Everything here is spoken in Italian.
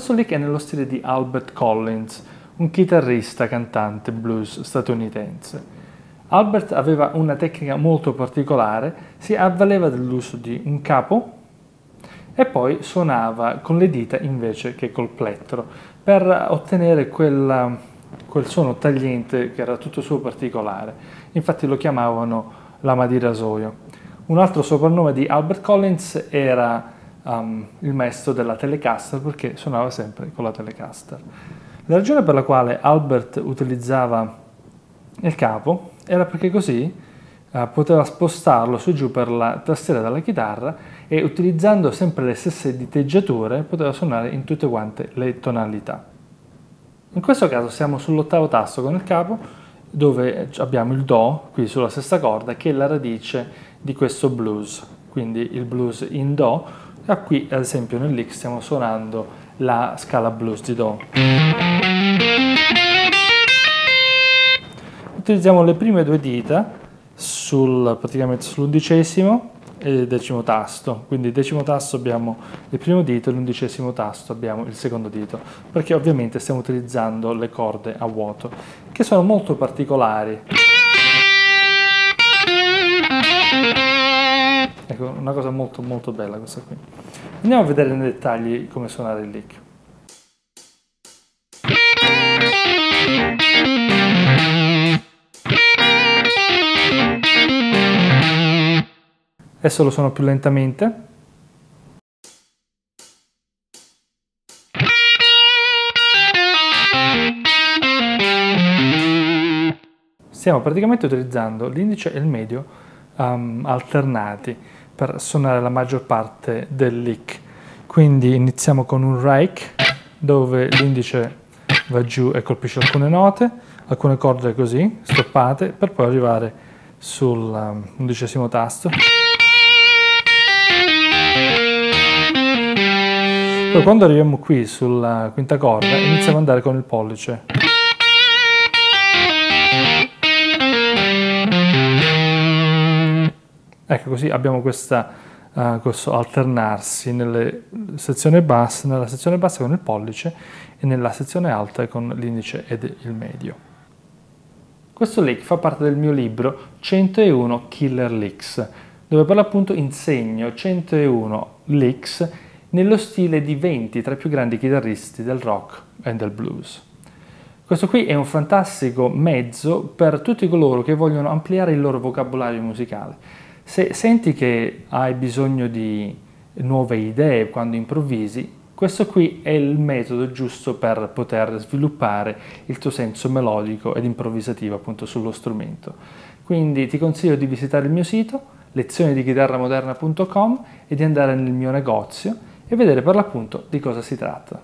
Questo lick è nello stile di Albert Collins, un chitarrista cantante blues statunitense. Albert aveva una tecnica molto particolare, si avvaleva dell'uso di un capo e poi suonava con le dita invece che col plettro per ottenere quel suono tagliente che era tutto suo particolare. Infatti lo chiamavano lama di rasoio. Un altro soprannome di Albert Collins era il maestro della Telecaster, perché suonava sempre con la Telecaster. La ragione per la quale Albert utilizzava il capo era perché così poteva spostarlo su e giù per la tastiera della chitarra e utilizzando sempre le stesse diteggiature poteva suonare in tutte quante le tonalità. In questo caso siamo sull'ottavo tasto con il capo, dove abbiamo il Do qui sulla sesta corda, che è la radice di questo blues, quindi il blues in Do. E qui ad esempio nel lick stiamo suonando la scala blues di Do. Utilizziamo le prime due dita praticamente sull'11° e il 10° tasto, quindi il 10° tasto abbiamo il primo dito e l'11° tasto abbiamo il secondo dito, perché ovviamente stiamo utilizzando le corde a vuoto, che sono molto particolari. Ecco, una cosa molto molto bella questa qui. Andiamo a vedere nei dettagli come suonare il lick. Adesso lo suono più lentamente. Stiamo praticamente utilizzando l'indice e il medio alternati per suonare la maggior parte del lick. Quindi iniziamo con un rake dove l'indice va giù e colpisce alcune note, alcune corde così stoppate, per poi arrivare sul11° tasto. Poi quando arriviamo qui sulla quinta corda iniziamo ad andare con il pollice. Ecco, così abbiamo questo alternarsi nella sezione bassa con il pollice e nella sezione alta con l'indice ed il medio. Questo lick fa parte del mio libro 101 Killer Licks, dove per l'appunto insegno 101 licks nello stile di 20 tra i più grandi chitarristi del rock e del blues. Questo qui è un fantastico mezzo per tutti coloro che vogliono ampliare il loro vocabolario musicale. Se senti che hai bisogno di nuove idee quando improvvisi, questo qui è il metodo giusto per poter sviluppare il tuo senso melodico ed improvvisativo appunto sullo strumento. Quindi ti consiglio di visitare il mio sito lezionidichitarramoderna.com e di andare nel mio negozio e vedere per l'appunto di cosa si tratta.